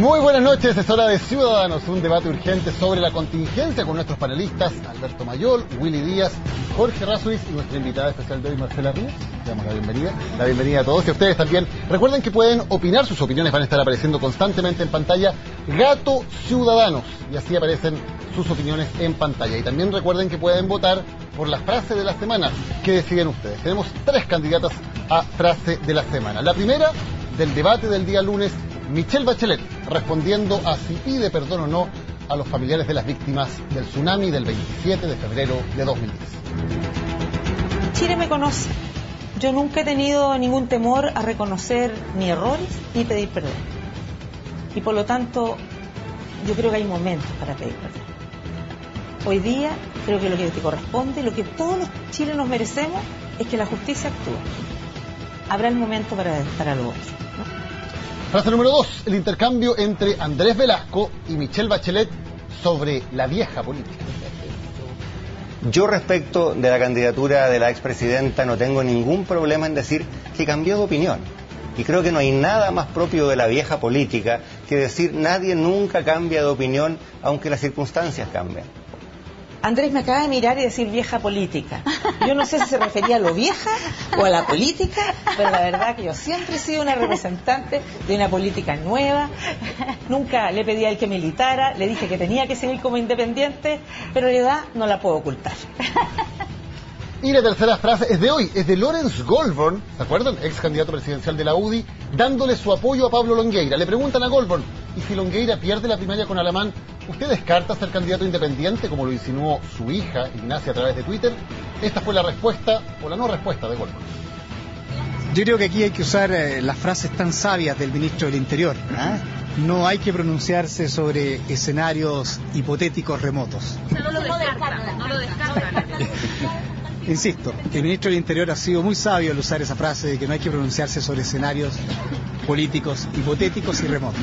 Muy buenas noches, es hora de Ciudadanos, un debate urgente sobre la contingencia con nuestros panelistas Alberto Mayol, Willy Díaz, Jorge Rasuis y nuestra invitada especial de hoy, Marcela Ríos. Le damos la bienvenida a todos y a ustedes también. Recuerden que pueden opinar, sus opiniones van a estar apareciendo constantemente en pantalla, Gato Ciudadanos, y así aparecen sus opiniones en pantalla. Y también recuerden que pueden votar por la frase de la semana que deciden ustedes. Tenemos 3 candidatas a frase de la semana. La primera, del debate del día lunes, Michelle Bachelet, respondiendo a si pide perdón o no a los familiares de las víctimas del tsunami del 27 de febrero de 2010. Chile me conoce. Yo nunca he tenido ningún temor a reconocer ni errores ni pedir perdón. Y por lo tanto, yo creo que hay momentos para pedir perdón. Hoy día, creo que lo que te corresponde, lo que todos los chilenos merecemos, es que la justicia actúe. Habrá el momento para lo otro, ¿no? Frase número 2, el intercambio entre Andrés Velasco y Michelle Bachelet sobre la vieja política. Yo respecto de la candidatura de la expresidenta no tengo ningún problema en decir que cambió de opinión. Y creo que no hay nada más propio de la vieja política que decir nadie nunca cambia de opinión aunque las circunstancias cambien. Andrés me acaba de mirar y decir vieja política. Yo no sé si se refería a lo vieja o a la política, pero la verdad que yo siempre he sido una representante de una política nueva. Nunca le pedí a él que militara, le dije que tenía que seguir como independiente, pero la edad no la puedo ocultar. Y la tercera frase es de hoy, es de Lawrence Goldborn, ¿se acuerdan? Ex candidato presidencial de la UDI, dándole su apoyo a Pablo Longueira. Le preguntan a Goldborn, ¿y si Longueira pierde la primaria con Alamán, usted descarta ser candidato independiente, como lo insinuó su hija, Ignacia, a través de Twitter? Esta fue la respuesta, o la no respuesta de Goldborn. Yo creo que aquí hay que usar las frases tan sabias del ministro del Interior. No hay que pronunciarse sobre escenarios hipotéticos remotos. No lo descartan. Insisto, el ministro del Interior ha sido muy sabio al usar esa frase de que no hay que pronunciarse sobre escenarios políticos hipotéticos y remotos.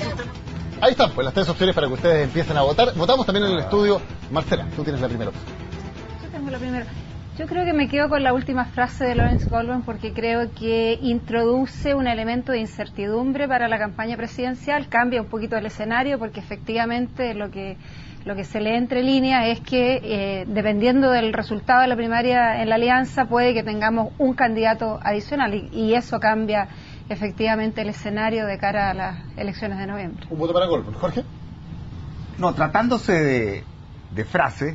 Ahí están, pues las 3 opciones para que ustedes empiecen a votar. Votamos también en el estudio. Marcela, tú tienes la primera opción. Yo tengo la primera. Yo creo que me quedo con la última frase de Lawrence Goldborn porque creo que introduce un elemento de incertidumbre para la campaña presidencial, cambia un poquito el escenario porque efectivamente lo que se lee entre líneas es que dependiendo del resultado de la primaria en la alianza puede que tengamos un candidato adicional y eso cambia efectivamente el escenario de cara a las elecciones de noviembre. Un voto para Goldborn. Jorge. No, tratándose de frase,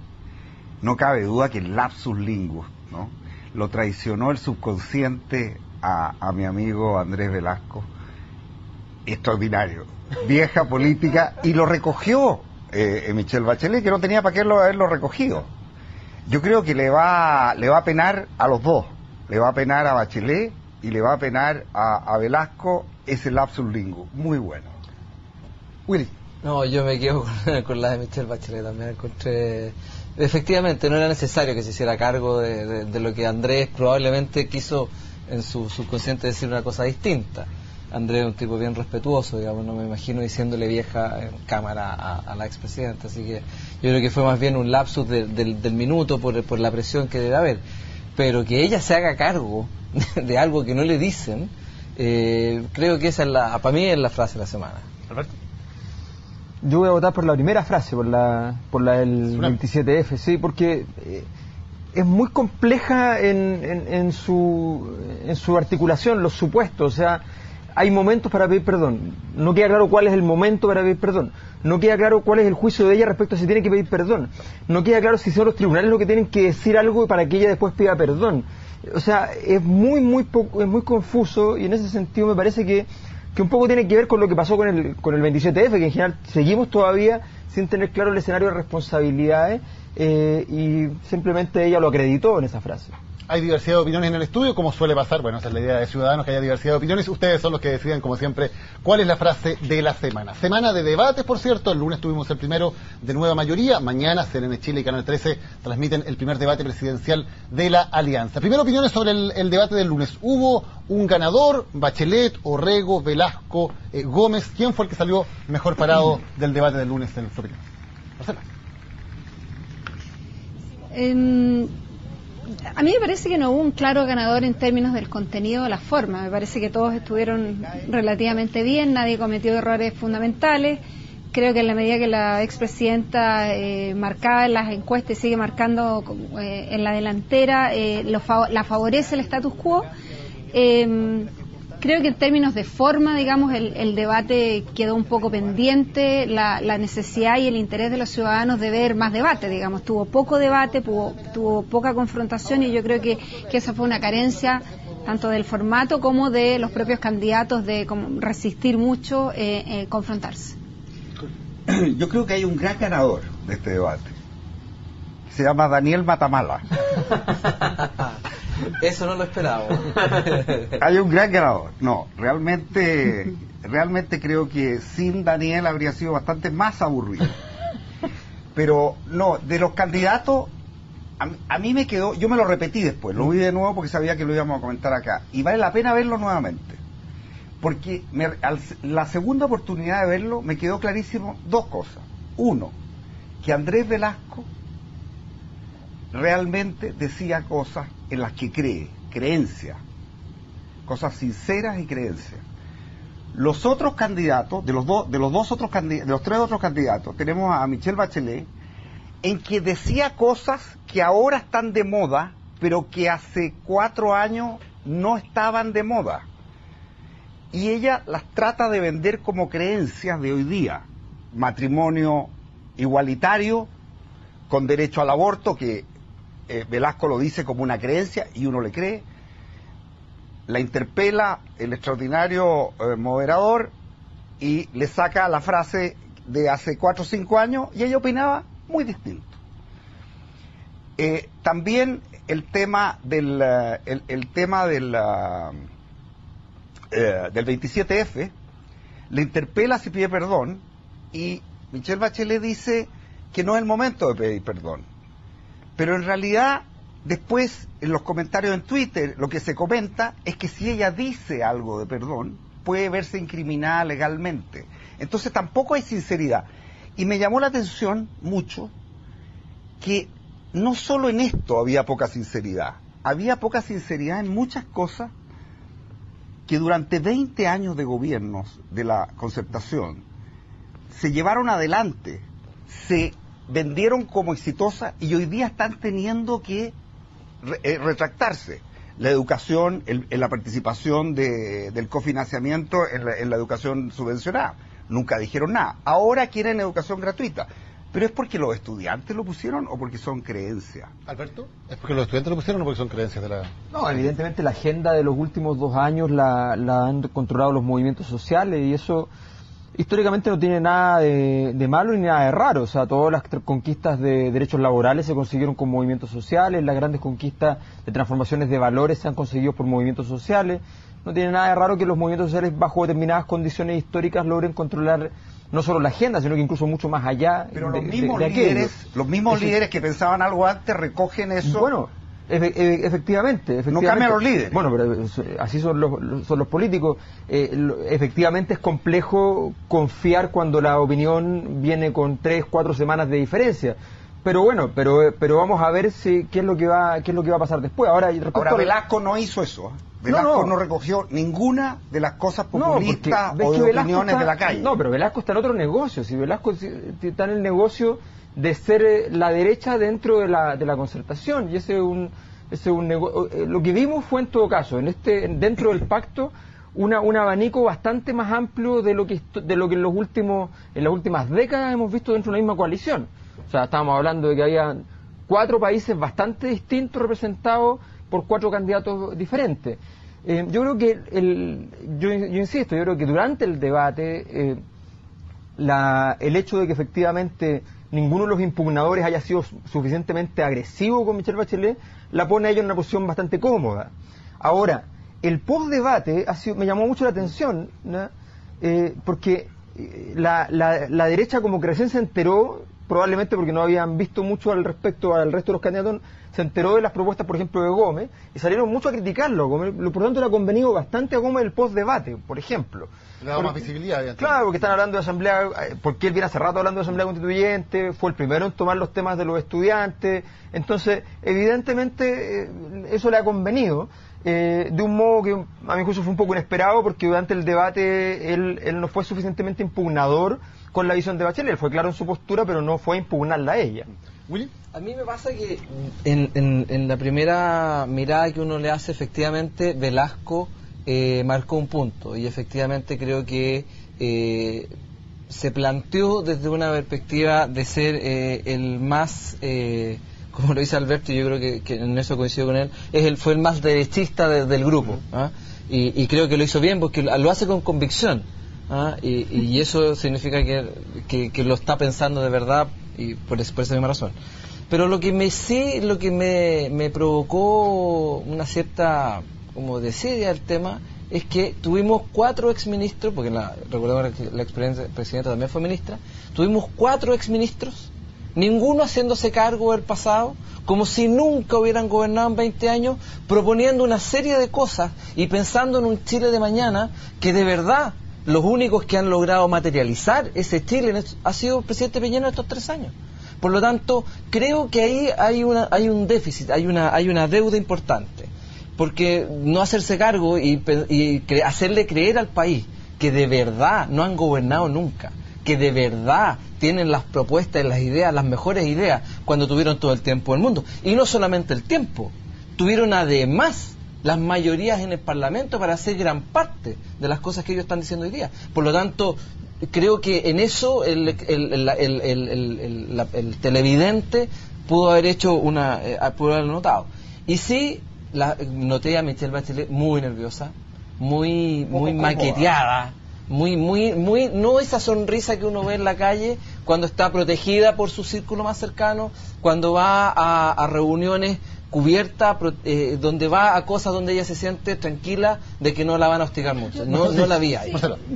no cabe duda que el lapsus linguis, ¿no?, lo traicionó el subconsciente a mi amigo Andrés Velasco. Extraordinario. Vieja política, y lo recogió Michelle Bachelet, que no tenía para qué haberlo recogido. Yo creo que le va a penar a los dos. Le va a penar a Bachelet y le va a penar a Velasco ese lapsus linguis. Muy bueno. Willy. No, yo me quedo con la de Michelle Bachelet también. Encontré, efectivamente, no era necesario que se hiciera cargo de lo que Andrés probablemente quiso en su subconsciente decir una cosa distinta. Andrés es un tipo bien respetuoso, digamos, no me imagino diciéndole vieja en cámara a la expresidenta, así que yo creo que fue más bien un lapsus del minuto por la presión que debe haber, pero que ella se haga cargo de algo que no le dicen, creo que esa es para mí es la frase de la semana. Alberto. Yo voy a votar por la primera frase, por la del 27F, sí, porque es muy compleja en su articulación, los supuestos, o sea, hay momentos para pedir perdón, no queda claro cuál es el momento para pedir perdón, no queda claro cuál es el juicio de ella respecto a si tiene que pedir perdón, no queda claro si son los tribunales los que tienen que decir algo para que ella después pida perdón. O sea, es muy confuso, y en ese sentido me parece que un poco tiene que ver con lo que pasó con el 27F, que en general seguimos todavía sin tener claro el escenario de responsabilidades, y simplemente ella lo acreditó en esa frase. Hay diversidad de opiniones en el estudio, como suele pasar. Bueno, esa es la idea de Ciudadanos, que haya diversidad de opiniones. Ustedes son los que deciden, como siempre, cuál es la frase de la semana. Semana de debates, por cierto. El lunes tuvimos el primero de nueva mayoría. Mañana CNN Chile y Canal 13 transmiten el primer debate presidencial de la Alianza. Primero, opiniones sobre el debate del lunes. ¿Hubo un ganador? ¿Bachelet, Orrego, Velasco, Gómez? ¿Quién fue el que salió mejor parado del debate del lunes en su opinión? Marcela. A mí me parece que no hubo un claro ganador en términos del contenido o la forma. Me parece que todos estuvieron relativamente bien, nadie cometió errores fundamentales. Creo que en la medida que la expresidenta marcaba en las encuestas y sigue marcando en la delantera, la favorece el status quo. Creo que en términos de forma, digamos, el debate quedó un poco pendiente, la necesidad y el interés de los ciudadanos de ver más debate, digamos. Tuvo poco debate, tuvo poca confrontación, y yo creo que esa fue una carencia tanto del formato como de los propios candidatos de resistir mucho confrontarse. Yo creo que hay un gran ganador de este debate. Se llama Daniel Matamala. Eso no lo esperaba. Hay un gran ganador. No, realmente creo que sin Daniel habría sido bastante más aburrido. Pero no, de los candidatos, a mí me quedó, yo me lo repetí después, lo vi de nuevo porque sabía que lo íbamos a comentar acá. Y vale la pena verlo nuevamente. Porque la segunda oportunidad de verlo me quedó clarísimo dos cosas. Uno, que Andrés Velasco realmente decía cosas en las que creencia, cosas sinceras y creencia. Los otros candidatos, de los tres otros candidatos, tenemos a Michelle Bachelet, en que decía cosas que ahora están de moda, pero que hace 4 años no estaban de moda. Y ella las trata de vender como creencias de hoy día. Matrimonio igualitario, con derecho al aborto, que Velasco lo dice como una creencia y uno le cree. La interpela el extraordinario moderador y le saca la frase de hace 4 o 5 años y ella opinaba muy distinto. También el tema del 27F, le interpela si pide perdón y Michelle Bachelet dice que no es el momento de pedir perdón. Pero en realidad, después, en los comentarios en Twitter, lo que se comenta es que si ella dice algo de perdón, puede verse incriminada legalmente. Entonces tampoco hay sinceridad. Y me llamó la atención mucho que no solo en esto había poca sinceridad en muchas cosas que durante 20 años de gobiernos de la Concertación se llevaron adelante, se vendieron como exitosas y hoy día están teniendo que retractarse. La educación, la participación del cofinanciamiento en la educación subvencionada. Nunca dijeron nada. Ahora quieren educación gratuita. ¿Pero es porque los estudiantes lo pusieron o porque son creencias? Alberto, ¿es porque los estudiantes lo pusieron o porque son creencias de la...? No, evidentemente la agenda de los últimos 2 años la han controlado los movimientos sociales y eso históricamente no tiene nada de malo ni nada de raro. O sea, todas las conquistas de derechos laborales se consiguieron con movimientos sociales, las grandes conquistas de transformaciones de valores se han conseguido por movimientos sociales. No tiene nada de raro que los movimientos sociales bajo determinadas condiciones históricas logren controlar no solo la agenda, sino que incluso mucho más allá. Pero los mismos líderes que pensaban algo antes recogen eso. Bueno, efectivamente. No cambian los líderes. Bueno, pero así son los políticos. Efectivamente es complejo confiar cuando la opinión viene con 3, 4 semanas de diferencia. Pero bueno, pero vamos a ver qué es lo que va a pasar después. Ahora Velasco no hizo eso. Velasco no recogió ninguna de las cosas populistas o de opiniones de la calle. No, pero Velasco está en otro negocio. Si Velasco está en el negocio de ser la derecha dentro de la Concertación, y ese es un negocio. Lo que vimos fue en todo caso dentro del pacto un abanico bastante más amplio de lo que en las últimas décadas hemos visto dentro de una misma coalición. O sea, estábamos hablando de que había 4 países bastante distintos representados por 4 candidatos diferentes. Yo creo que yo insisto, yo creo que durante el debate el hecho de que efectivamente ninguno de los impugnadores haya sido suficientemente agresivo con Michelle Bachelet la pone a ella en una posición bastante cómoda. Ahora, el post-debate me llamó mucho la atención, ¿no? Porque la derecha como que recién se enteró probablemente porque no habían visto mucho al respecto al resto de los candidatos, se enteró de las propuestas, por ejemplo, de Gómez, y salieron mucho a criticarlo. Gómez, por lo tanto, le ha convenido bastante a Gómez el post-debate, por ejemplo. Le da más visibilidad. Claro, porque están hablando de asamblea, porque él viene hace rato hablando de asamblea constituyente, fue el primero en tomar los temas de los estudiantes, entonces, evidentemente, eso le ha convenido. De un modo que a mi juicio fue un poco inesperado, porque durante el debate él no fue suficientemente impugnador con la visión de Bachelet. Él fue claro en su postura, pero no fue a impugnarla a ella. ¿Willy? A mí me pasa que en la primera mirada que uno le hace, efectivamente, Velasco marcó un punto, y efectivamente creo que se planteó desde una perspectiva de ser el más... como lo dice Alberto, y yo creo que en eso coincido con él, fue el más derechista del grupo, ¿ah? Y creo que lo hizo bien porque lo hace con convicción, ¿ah? Y eso significa que lo está pensando de verdad, y por esa misma razón. Pero lo que me provocó una cierta como desidia del tema es que tuvimos 4 exministros, porque recordemos que la expresidenta también fue ministra, tuvimos 4 exministros, ninguno haciéndose cargo del pasado, como si nunca hubieran gobernado en 20 años, proponiendo una serie de cosas y pensando en un Chile de mañana que de verdad los únicos que han logrado materializar ese Chile ha sido el presidente Piñera en estos 3 años. Por lo tanto, creo que ahí hay un déficit, hay una deuda importante, porque no hacerse cargo y hacerle creer al país que de verdad no han gobernado nunca, que de verdad tienen las propuestas, las ideas, las mejores ideas, cuando tuvieron todo el tiempo del mundo. Y no solamente el tiempo, tuvieron además las mayorías en el Parlamento para hacer gran parte de las cosas que ellos están diciendo hoy día. Por lo tanto, creo que en eso el televidente pudo haber hecho pudo haberlo notado. Y sí, noté a Michelle Bachelet muy nerviosa, muy maqueteada, muy, no esa sonrisa que uno ve en la calle cuando está protegida por su círculo más cercano, cuando va a reuniones cubierta, donde va a cosas donde ella se siente tranquila de que no la van a hostigar mucho. No la vi ahí.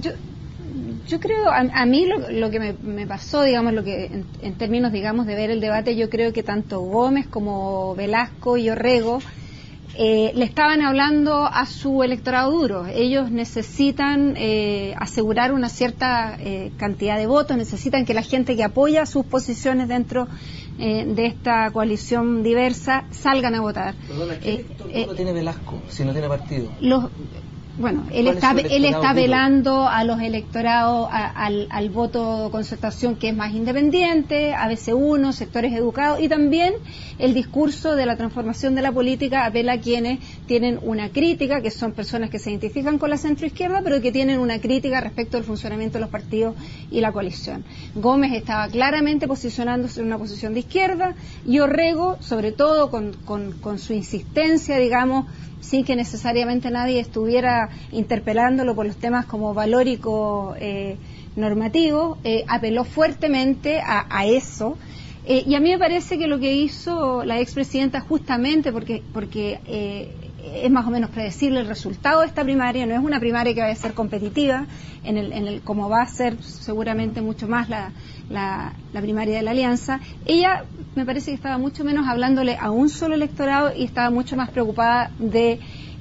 Yo creo, a mí lo que me pasó, digamos, lo que en términos, digamos, de ver el debate, yo creo que tanto Gómez como Velasco y Orrego le estaban hablando a su electorado duro. Ellos necesitan asegurar una cierta cantidad de votos, necesitan que la gente que apoya sus posiciones dentro de esta coalición diversa salgan a votar. Perdona, ¿qué electorado tiene Velasco si no tiene partido? Bueno, él está velando a los electorados, al voto de concertación que es más independiente, ABC1, sectores educados, y también el discurso de la transformación de la política apela a quienes tienen una crítica, que son personas que se identifican con la centroizquierda, pero que tienen una crítica respecto al funcionamiento de los partidos y la coalición. Gómez estaba claramente posicionándose en una posición de izquierda, y Orrego, sobre todo con su insistencia, digamos, sin que necesariamente nadie estuviera interpelándolo por los temas como valórico normativo, apeló fuertemente a eso. Y a mí me parece que lo que hizo la expresidenta, justamente porque es más o menos predecible el resultado de esta primaria, no es una primaria que vaya a ser competitiva, como va a ser seguramente mucho más la primaria de la Alianza. Ella me parece que estaba mucho menos hablándole a un solo electorado y estaba mucho más preocupada de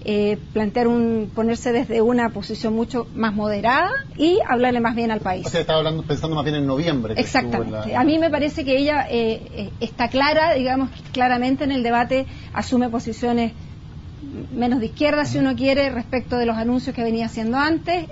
ponerse desde una posición mucho más moderada y hablarle más bien al país. O sea, estaba pensando más bien en noviembre. Exactamente. A mí me parece que ella está clara, digamos, claramente en el debate, asume posiciones menos de izquierda, si uno quiere, respecto de los anuncios que venía haciendo antes.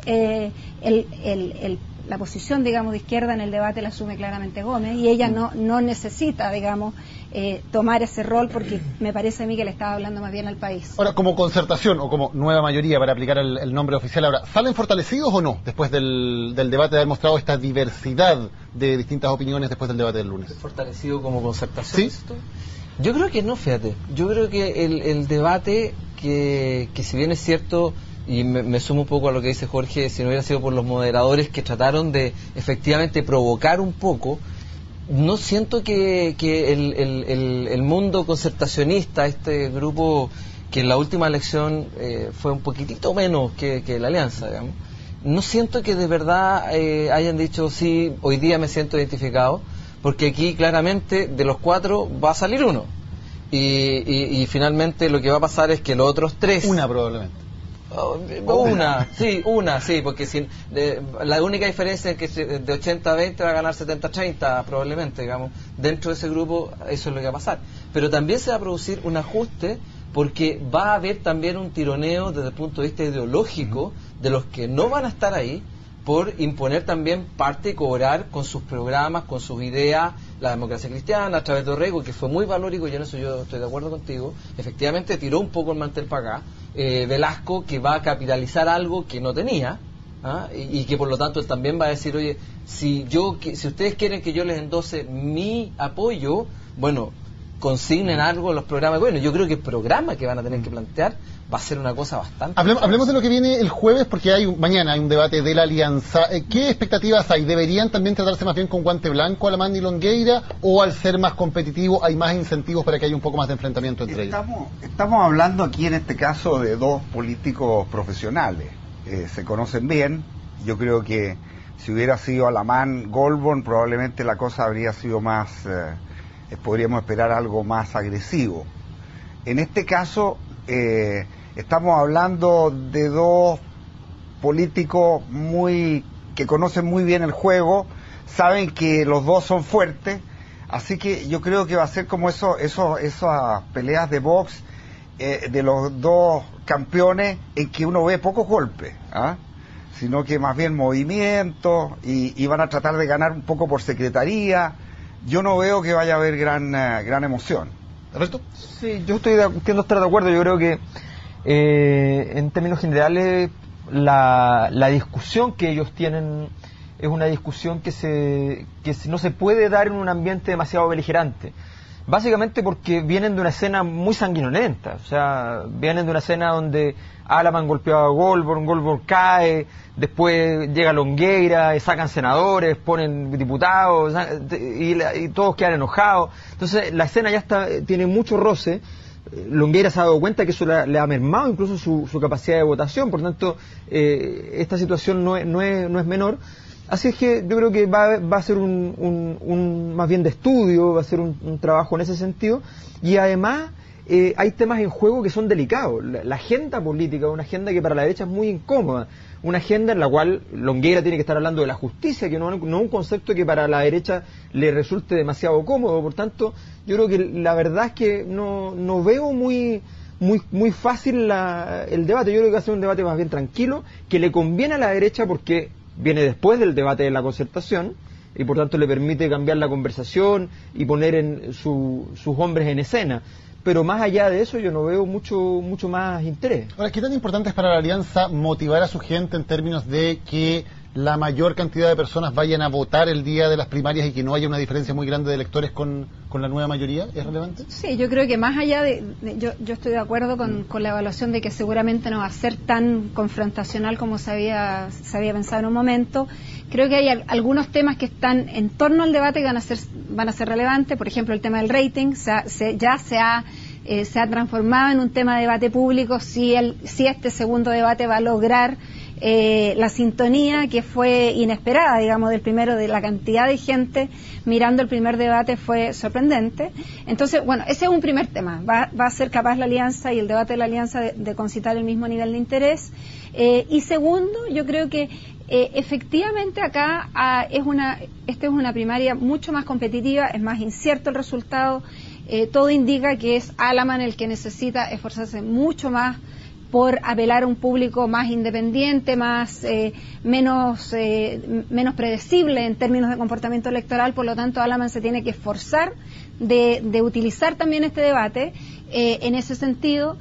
La posición, digamos, de izquierda en el debate la asume claramente Gómez, y ella no necesita, digamos, tomar ese rol, porque me parece a mí que le estaba hablando más bien al país. Ahora, como concertación o como nueva mayoría, para aplicar el nombre oficial ahora, ¿salen fortalecidos o no después del debate, de haber mostrado esta diversidad de distintas opiniones después del debate del lunes? ¿Fortalecido como concertación? ¿Sí? Yo creo que no, fíjate. Yo creo que el debate, que si bien es cierto, y me sumo un poco a lo que dice Jorge, si no hubiera sido por los moderadores que trataron de efectivamente provocar un poco, no siento que el mundo concertacionista, este grupo que en la última elección fue un poquitito menos que la Alianza, digamos, no siento que de verdad hayan dicho, sí, hoy día me siento identificado, porque aquí claramente de los 4 va a salir uno. Y finalmente lo que va a pasar es que los otros 3... Una probablemente. Una, porque la única diferencia es que de 80-20 va a ganar 70-30 probablemente, digamos. Dentro de ese grupo eso es lo que va a pasar. Pero también se va a producir un ajuste porque va a haber también un tironeo desde el punto de vista ideológico de los que no van a estar ahí por imponer también parte y cobrar con sus programas, con sus ideas, la democracia cristiana, a través de Orrego, que fue muy valórico, y en eso yo estoy de acuerdo contigo, efectivamente tiró un poco el mantel para acá, Velasco, que va a capitalizar algo que no tenía, y que por lo tanto él también va a decir, oye, si ustedes quieren que yo les endose mi apoyo, bueno, consignen algo en los programas. Bueno, yo creo que el programa que van a tener que plantear va a ser una cosa bastante... Hablemos de lo que viene el jueves, porque mañana hay un debate de la alianza. ¿Qué expectativas hay? ¿Deberían también tratarse más bien con guante blanco Alamán y Longueira, o al ser más competitivo hay más incentivos para que haya un poco más de enfrentamiento entre ellos? Estamos hablando aquí en este caso de dos políticos profesionales. Se conocen bien. Yo creo que si hubiera sido Alamán-Goldborn, probablemente la cosa habría sido más... podríamos esperar algo más agresivo. En este caso, estamos hablando de dos políticos que conocen muy bien el juego, saben que los dos son fuertes, así que yo creo que va a ser como esas peleas de box de los dos campeones en que uno ve pocos golpes, sino que más bien movimientos, y van a tratar de ganar un poco por secretaría. Yo no veo que vaya a haber gran emoción. ¿Alberto? Sí, yo tiendo a estar de acuerdo. Yo creo que en términos generales la discusión que ellos tienen es una discusión que no se puede dar en un ambiente demasiado beligerante. Básicamente porque vienen de una escena muy sanguinolenta, o sea, vienen de una escena donde Alamán golpeaba a Goldborn cae, después llega Longueira, sacan senadores, ponen diputados, y todos quedan enojados. Entonces la escena ya tiene mucho roce. Longueira se ha dado cuenta que eso le ha mermado incluso su capacidad de votación, por lo tanto esta situación no es menor. Así es que yo creo que va a ser un más bien de estudio, va a ser un trabajo en ese sentido, y además hay temas en juego que son delicados. La agenda política es una agenda que para la derecha es muy incómoda, una agenda en la cual Longueira tiene que estar hablando de la justicia, que no es un concepto que para la derecha le resulte demasiado cómodo. Por tanto, yo creo que la verdad es que no veo muy fácil el debate. Yo creo que va a ser un debate más bien tranquilo, que le conviene a la derecha porque viene después del debate de la concertación y por tanto le permite cambiar la conversación y poner sus hombres en escena. Pero más allá de eso yo no veo mucho más interés. Ahora, ¿qué tan importante es para la alianza motivar a su gente en términos de que la mayor cantidad de personas vayan a votar el día de las primarias y que no haya una diferencia muy grande de electores con la nueva mayoría? ¿Es relevante? Sí, yo creo que más allá yo estoy de acuerdo con la evaluación de que seguramente no va a ser tan confrontacional como se había pensado en un momento. Creo que hay algunos temas que están en torno al debate que van a ser relevantes. Por ejemplo, el tema del rating ya se ha transformado en un tema de debate público. Si este segundo debate va a lograr la sintonía que fue inesperada, digamos, del primero, de la cantidad de gente mirando el primer debate fue sorprendente. Entonces, bueno, ese es un primer tema. Va a ser capaz la alianza y el debate de la alianza de concitar el mismo nivel de interés. Y segundo, yo creo que efectivamente acá esta es una primaria mucho más competitiva, es más incierto el resultado. Todo indica que es Alamán el que necesita esforzarse mucho más por apelar a un público más independiente, menos predecible en términos de comportamiento electoral. Por lo tanto, Alamán se tiene que esforzar de utilizar también este debate en ese sentido.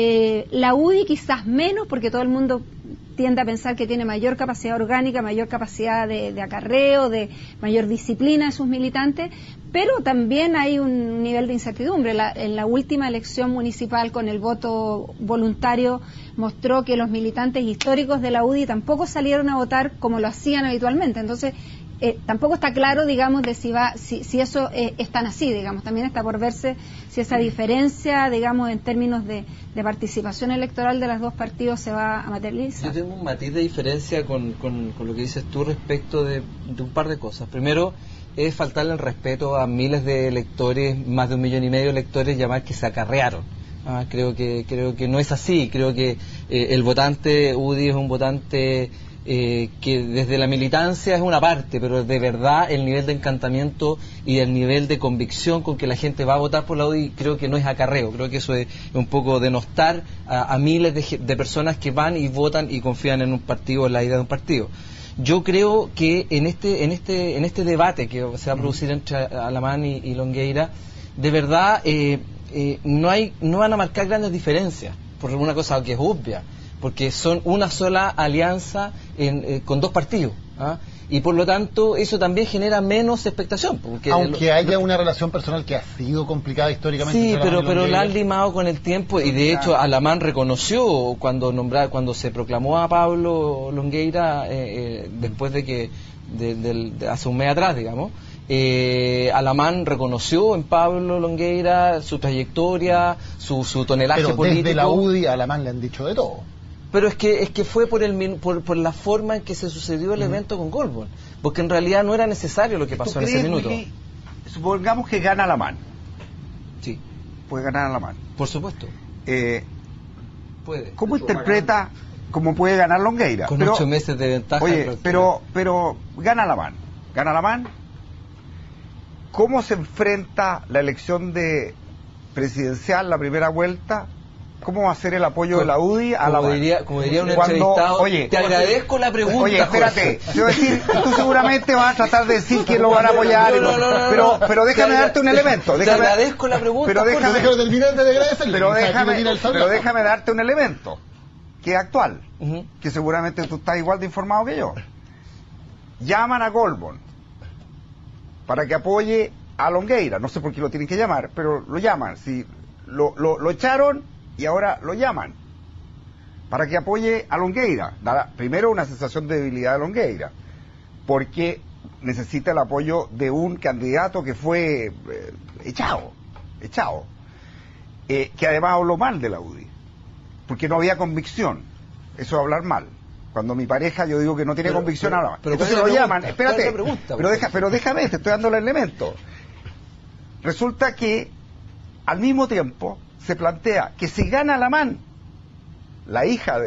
La UDI quizás menos, porque todo el mundo tiende a pensar que tiene mayor capacidad orgánica, mayor capacidad de acarreo, de mayor disciplina de sus militantes, pero también hay un nivel de incertidumbre. En la última elección municipal con el voto voluntario mostró que los militantes históricos de la UDI tampoco salieron a votar como lo hacían habitualmente. Entonces, tampoco está claro, digamos, de si eso es tan así, digamos. También está por verse si esa diferencia, digamos, en términos de participación electoral de los dos partidos se va a materializar. Yo tengo un matiz de diferencia con lo que dices tú respecto de un par de cosas. Primero, es faltarle el respeto a miles de electores, más de 1,5 millones de electores, llamar que se acarrearon. Creo que no es así. Creo que el votante UDI es un votante que desde la militancia es una parte, pero de verdad el nivel de encantamiento y el nivel de convicción con que la gente va a votar por la UDI, creo que no es acarreo. Creo que eso es un poco denostar a miles de personas que van y votan y confían en un partido, en la idea de un partido. Yo creo que en este debate que se va a producir entre Alamán y Longueira, de verdad no van a marcar grandes diferencias, por una cosa que es obvia, porque son una sola alianza con dos partidos, y por lo tanto eso también genera menos expectación, porque aunque haya una relación personal que ha sido complicada históricamente. Sí, pero la han limado con el tiempo, y de hecho Alamán reconoció cuando se proclamó a Pablo Longueira después de que hace un mes atrás, digamos. Alamán reconoció en Pablo Longueira su trayectoria, su tonelaje político. Pero desde la UDI a Alamán le han dicho de todo. Pero es que fue por la forma en que se sucedió el evento con Goldborn, porque en realidad no era necesario lo que pasó en ese minuto. Supongamos que gana Alamán. Sí. Puede ganar Alamán. Por supuesto. Puede. ¿Cómo interpreta cómo puede ganar Longueira? Con 8 meses de ventaja. Oye, pero gana Alamán. Gana Alamán. ¿Cómo se enfrenta la elección presidencial, la primera vuelta? ¿Cómo va a ser el apoyo de la UDI a la como diría un entrevistado, te agradezco la pregunta. Oye, espérate, te voy a decir, tú seguramente vas a tratar de decir que lo van a apoyar, pero déjame darte un elemento. Te agradezco la pregunta. Pero déjame Pero déjame darte un elemento que es actual, que seguramente tú estás igual de informado que yo. Llaman a Goldborn para que apoye a Longueira, no sé por qué lo tienen que llamar, pero lo llaman. Si lo echaron y ahora lo llaman para que apoye a Longueira. Da primero una sensación de debilidad de Longueira, porque necesita el apoyo de un candidato que fue echado, que además habló mal de la UDI, porque no había convicción. Eso es hablar mal. Cuando mi pareja, yo digo que no tiene convicción, habla mal. Entonces lo llaman, espérate, pero déjame, te estoy dando el elemento. Resulta que al mismo tiempo se plantea que si gana Alamán, la hija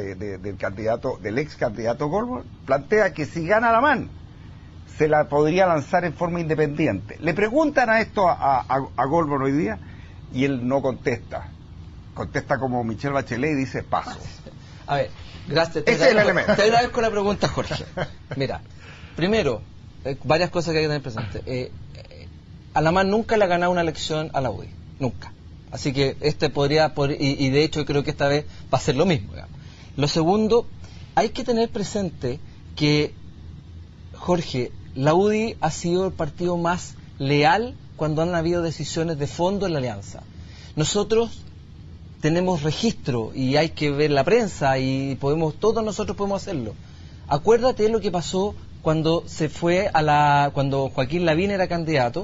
del ex candidato Goldborn, plantea que si gana Alamán se la podría lanzar en forma independiente. Le preguntan a esto a Goldborn hoy día y él no contesta. Contesta como Michelle Bachelet y dice paso. A ver, gracias. Ese es el elemento. Te agradezco la pregunta, Jorge. Mira, primero, varias cosas que hay que tener presente. Alamán nunca le ha ganado una elección a la UDI, nunca. Así que y de hecho creo que esta vez va a ser lo mismo, digamos. Lo segundo, hay que tener presente que, Jorge, la UDI ha sido el partido más leal cuando han habido decisiones de fondo en la alianza. Nosotros tenemos registro y hay que ver la prensa y todos nosotros podemos hacerlo. Acuérdate de lo que pasó cuando cuando Joaquín Lavín era candidato,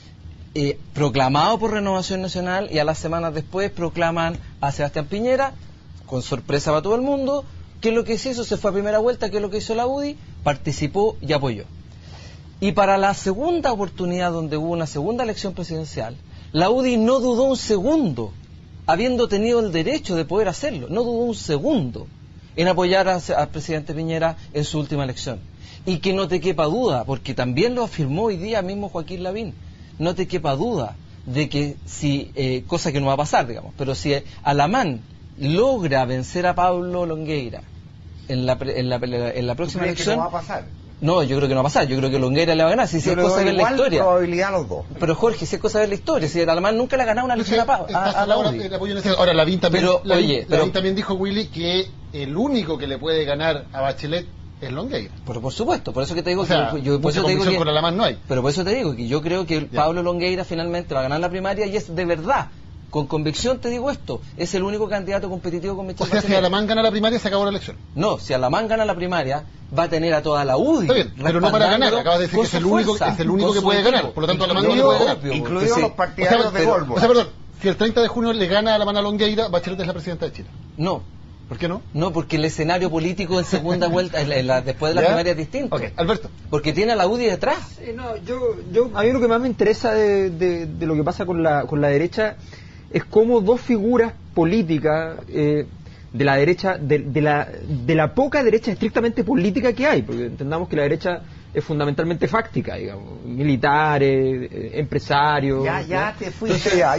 proclamado por Renovación Nacional, y a las semanas después proclaman a Sebastián Piñera, con sorpresa para todo el mundo. ¿Qué es lo que se hizo? Se fue a primera vuelta. ¿Qué es lo que hizo la UDI? Participó y apoyó. Y para la segunda oportunidad, donde hubo una segunda elección presidencial, la UDI no dudó un segundo, habiendo tenido el derecho de poder hacerlo, no dudó un segundo en apoyar al presidente Piñera en su última elección. Y que no te quepa duda, porque también lo afirmó hoy día mismo Joaquín Lavín, no te quepa duda de que si, cosa que no va a pasar, digamos, pero si Alamán logra vencer a Pablo Longueira en la próxima elección... ¿No va a pasar? No, yo creo que no va a pasar. Yo creo que Longueira le va a ganar. Si es cosa de ver la historia. Probabilidad a los dos. Pero Jorge, si es cosa de ver la historia. Si Alamán nunca le ha ganado una elección a la UDI. Ahora, Lavín también dijo, Willy, que el único que le puede ganar a Bachelet es Longueira. Pero por supuesto, por eso que te digo con Alamán no hay. Pero por eso te digo que yo creo que Pablo Longueira finalmente va a ganar la primaria, y es de verdad. Con convicción te digo esto, es el único candidato competitivo con Michelle Bachelet. Si Alamán gana la primaria, se acabó la elección. No, si Alamán gana la primaria, va a tener a toda la UDI. Está bien, pero no para ganar. Acabas de decir que es el único que puede ganar. Por lo tanto, Alamán no le puede ganar. Incluidos los partidarios de Goldborn. Perdón, si el 30 de junio le gana a Alamán a Longueira, Bachelet es la presidenta de Chile. No, ¿Por qué no? No, porque el escenario político en segunda vuelta, después de la primaria es distinto. Ok, Alberto. Porque tiene a la UDI detrás. A mí lo que más me interesa de lo que pasa con la derecha es cómo dos figuras políticas de la derecha, de la poca derecha estrictamente política que hay, porque entendamos que la derecha es fundamentalmente fáctica, digamos, militares, empresarios. Ya te fuiste, Entonces, ya.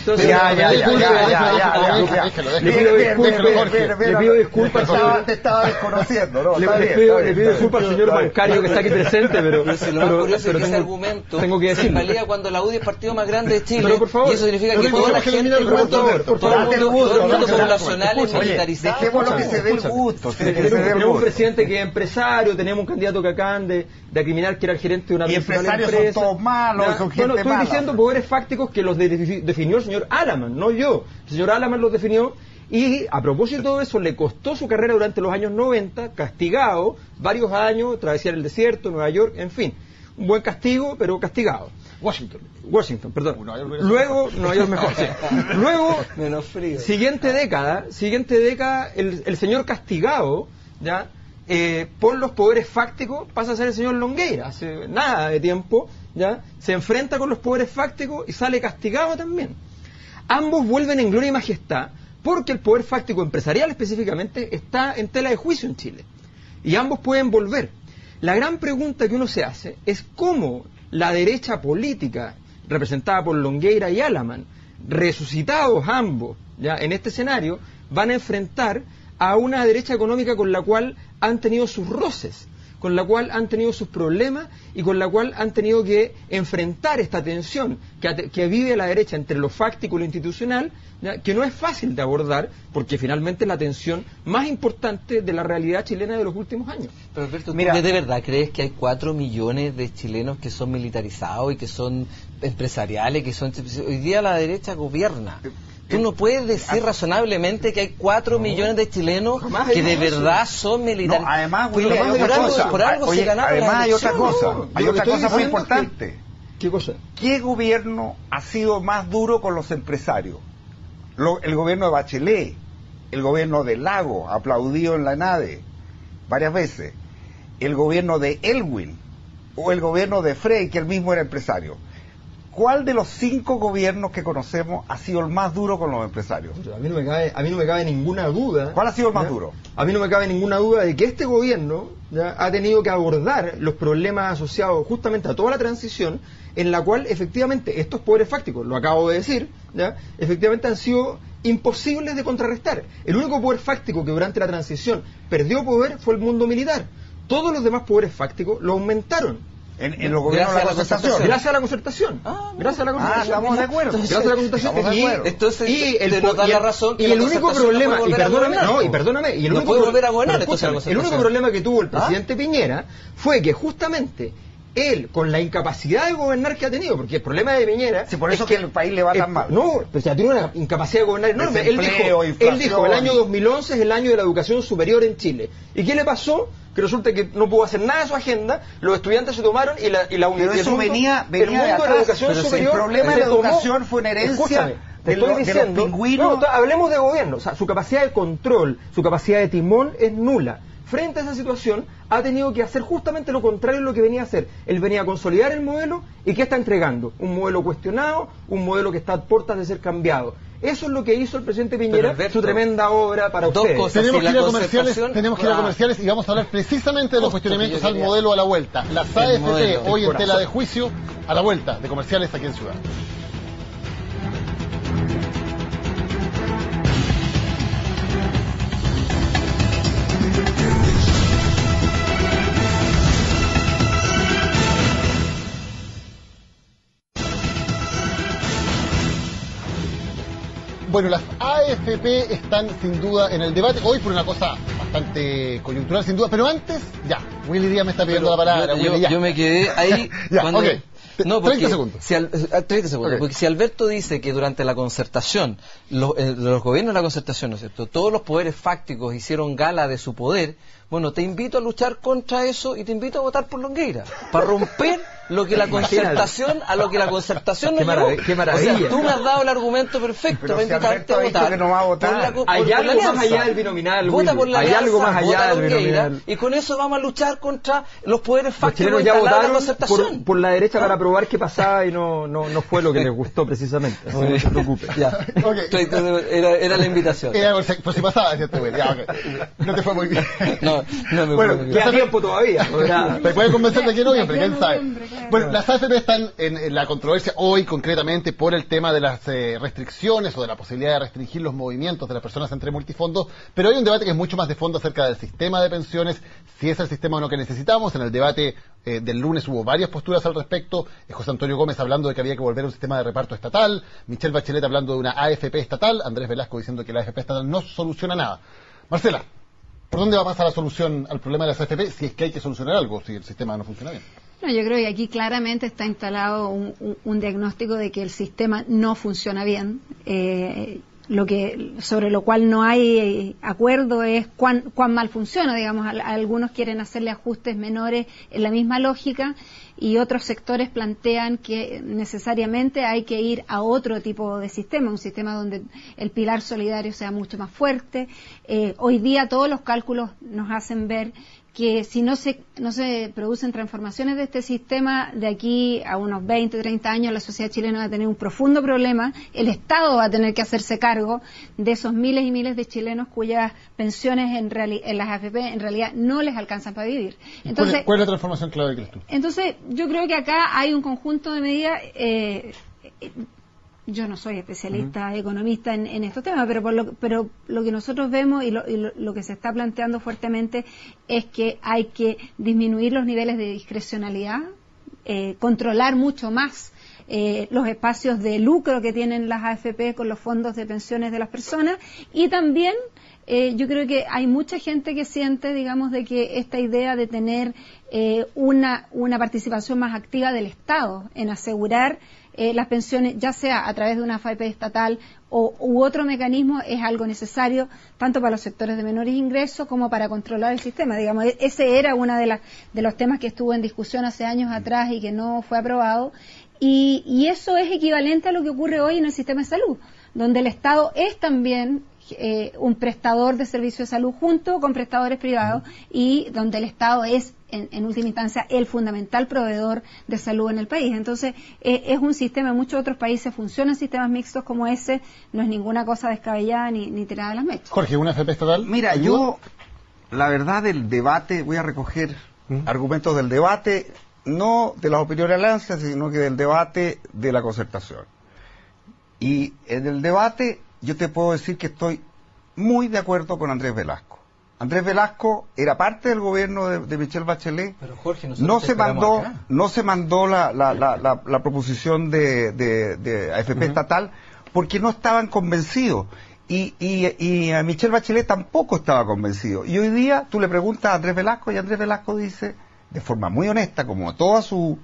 Le pido disculpas. Te estaba desconociendo, ¿no? Le pido disculpas al señor bancario que está aquí presente, pero si lo más curioso es que ese argumento tengo que decirlo. se valía cuando la UDI es el partido más grande de Chile. Pero por favor, y eso significa que toda la gente, todo el mundo poblacional es militarizado. Dejémoslo que se dé el gusto. Tenemos un presidente que es empresario, tenemos un candidato que acaban de acriminar que era el gerente de una principal empresa. Son todos malos, son gente estoy mala. diciendo poderes fácticos que los definió el señor Alaman, no yo. El señor Alaman los definió y a propósito de eso le costó su carrera durante los años 90, castigado, varios años, travesía el desierto, Nueva York, en fin. Un buen castigo, pero castigado. Washington, perdón. Luego, Nueva York mejor, sí. Luego, menos frío. Siguiente década, el señor castigado, ¿ya? Por los poderes fácticos pasa a ser el señor Longueira, hace nada de tiempo, ¿ya? Se enfrenta con los poderes fácticos y sale castigado también. Ambos vuelven en gloria y majestad porque el poder fáctico empresarial específicamente está en tela de juicio en Chile y ambos pueden volver. La gran pregunta que uno se hace es cómo la derecha política representada por Longueira y Alaman, resucitados ambos, ¿ya? En este escenario, van a enfrentar a una derecha económica con la cual han tenido sus roces, con la cual han tenido sus problemas y con la cual han tenido que enfrentar esta tensión que vive la derecha entre lo fáctico y lo institucional, ¿ya? Que no es fácil de abordar porque finalmente es la tensión más importante de la realidad chilena de los últimos años. Pero Alberto, ¿tú de verdad crees que hay 4 millones de chilenos que son militarizados y que son empresariales, que son... Hoy día la derecha gobierna. Tú no puedes decir razonablemente que hay 4 millones de chilenos que de verdad son militares. No, además, por algo se ganaron además la hay otra elección. cosa, hay otra cosa muy importante. ¿Qué cosa? ¿Qué gobierno ha sido más duro con los empresarios? El gobierno de Bachelet, el gobierno de Lago, aplaudido en la nave varias veces, el gobierno de Elwin o el gobierno de Frey, que él mismo era empresario. ¿Cuál de los 5 gobiernos que conocemos ha sido el más duro con los empresarios? A mí no me cabe ninguna duda. ¿Cuál ha sido el más duro? A mí no me cabe ninguna duda de que este gobierno, ¿ya? Ha tenido que abordar los problemas asociados justamente a toda la transición, en la cual efectivamente estos poderes fácticos, lo acabo de decir, ¿ya? Efectivamente han sido imposibles de contrarrestar. El único poder fáctico que durante la transición perdió poder fue el mundo militar. Todos los demás poderes fácticos lo aumentaron. En los gobiernos de la concertación. Gracias a la concertación. Gracias a la concertación. Estamos de acuerdo. Gracias a la concertación. Entonces, y el único problema, y perdóname, el único problema que tuvo el presidente Piñera fue que justamente él, con la incapacidad de gobernar que ha tenido, porque el problema de Piñera... Sí, por eso es que el país le va tan mal. No, pero tiene una incapacidad de gobernar enorme. Él dijo, el año 2011 es el año de la educación superior en Chile. ¿Y qué le pasó? Que resulta que no pudo hacer nada de su agenda, los estudiantes se tomaron y la universidad... Pero eso venía de atrás, la educación superior, el problema de la educación fue una herencia... de los pingüinos. No, hablemos de gobierno, o sea, su capacidad de control, su capacidad de timón es nula. Frente a esa situación, ha tenido que hacer justamente lo contrario de lo que venía a hacer. Él venía a consolidar el modelo, ¿y qué está entregando? Un modelo cuestionado, un modelo que está a puertas de ser cambiado. Eso es lo que hizo el presidente Piñera, Alberto, su tremenda obra para ustedes. Cosas, tenemos que ir a comerciales y vamos a hablar precisamente de los cuestionamientos al modelo a la vuelta. Las AFP hoy en tela de juicio a la vuelta de comerciales aquí en Ciudad. Bueno, las AFP están sin duda en el debate, hoy por una cosa bastante coyuntural sin duda, pero antes, ya, Willy Díaz me está pidiendo la palabra. Yo me quedé ahí ya, cuando... Okay. No, porque 30 segundos. 30 segundos. Okay. Porque si Alberto dice que durante la concertación, los gobiernos de la concertación, ¿no es cierto?, todos los poderes fácticos hicieron gala de su poder, Bueno, te invito a luchar contra eso y te invito a votar por Longueira, para romper lo que la concertación, a lo que la concertación nos llevó. Qué maravilla. O sea, tú me has dado el argumento perfecto Pero para si invitarte a Alberto ha dicho votar. que no va a votar. Hay algo más allá del binominal, Vota Willy. por la Hay alianza, algo más allá vota del Longueira, binominal. y con eso vamos a luchar contra los poderes Los fácticos chilenos ya instalados en la votaron concertación. por la derecha para probar qué pasaba y no fue lo que les gustó precisamente. Así que no se preocupe. Ya. Ok. Era la invitación. Era por si pasaba, decía este güey. Ya, ok. No te fue muy bien. No me Bueno, fue muy bien. Queda tiempo todavía. Te puede convencer de aquí en noviembre, De aquí quién a sabe. noviembre, claro. Bueno, las AFP están en la controversia hoy concretamente por el tema de las restricciones o de la posibilidad de restringir los movimientos de las personas entre multifondos, pero hay un debate que es mucho más de fondo acerca del sistema de pensiones, si es el sistema o no que necesitamos. En el debate del lunes hubo varias posturas al respecto, José Antonio Gómez hablando de que había que volver a un sistema de reparto estatal, Michelle Bachelet hablando de una AFP estatal, Andrés Velasco diciendo que la AFP estatal no soluciona nada. Marcela, ¿por dónde va a pasar la solución al problema de las AFP si es que hay que solucionar algo, si el sistema no funciona bien? No, yo creo que aquí claramente está instalado un diagnóstico de que el sistema no funciona bien. Sobre lo cual no hay acuerdo es cuán mal funciona, digamos. Algunos quieren hacerle ajustes menores en la misma lógica y otros sectores plantean que necesariamente hay que ir a otro tipo de sistema, un sistema donde el pilar solidario sea mucho más fuerte. Hoy día todos los cálculos nos hacen ver que si no se producen transformaciones de este sistema, de aquí a unos 20, 30 años la sociedad chilena va a tener un profundo problema. El Estado va a tener que hacerse cargo de esos miles y miles de chilenos cuyas pensiones en las AFP en realidad no les alcanzan para vivir. Entonces, ¿Cuál es la transformación clave que crees tú? Entonces, yo creo que acá hay un conjunto de medidas. Yo no soy especialista economista en estos temas, pero lo que nosotros vemos y lo que se está planteando fuertemente es que hay que disminuir los niveles de discrecionalidad, controlar mucho más los espacios de lucro que tienen las AFP con los fondos de pensiones de las personas, y también yo creo que hay mucha gente que siente, digamos, de que esta idea de tener una participación más activa del Estado en asegurar las pensiones, ya sea a través de una AFP estatal u otro mecanismo, es algo necesario tanto para los sectores de menores ingresos como para controlar el sistema. Digamos, ese era uno de los temas que estuvo en discusión hace años atrás y que no fue aprobado, y eso es equivalente a lo que ocurre hoy en el sistema de salud, donde el Estado es también un prestador de servicios de salud junto con prestadores privados, y donde el Estado es en última instancia el fundamental proveedor de salud en el país. Entonces es un sistema, en muchos otros países funcionan sistemas mixtos como ese, no es ninguna cosa descabellada ni tirada de las mechas. Jorge, ¿una AFP estatal? Mira, yo, la verdad del debate, voy a recoger argumentos del debate, no de las opiniones de la alianza, sino que del debate de la concertación. Y en el debate yo te puedo decir que estoy muy de acuerdo con Andrés Velasco. Andrés Velasco era parte del gobierno de Michelle Bachelet. Pero Jorge, no se mandó la proposición de AFP estatal porque no estaban convencidos. Y a Michelle Bachelet tampoco estaba convencido. Y hoy día tú le preguntas a Andrés Velasco y Andrés Velasco dice, de forma muy honesta, como toda su